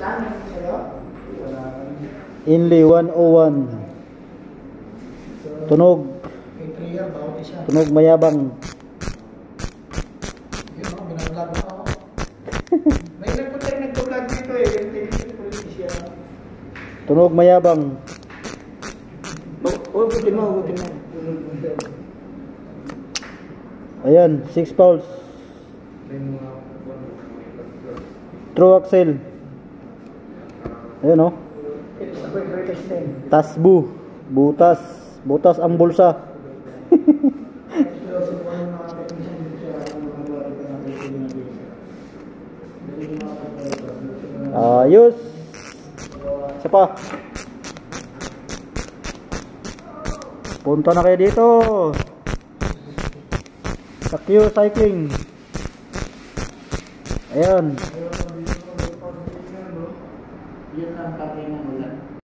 Inli 101. Tunog. Tunog mayabang. Tunog mayabang. Buti mo. Ayan, 6 pulse. True axle. Ayan o. Tasbu. Butas ang bulsa. Ayos. Isa pa. Punta na kayo dito sa Q Cycling. Ayan. Yun lang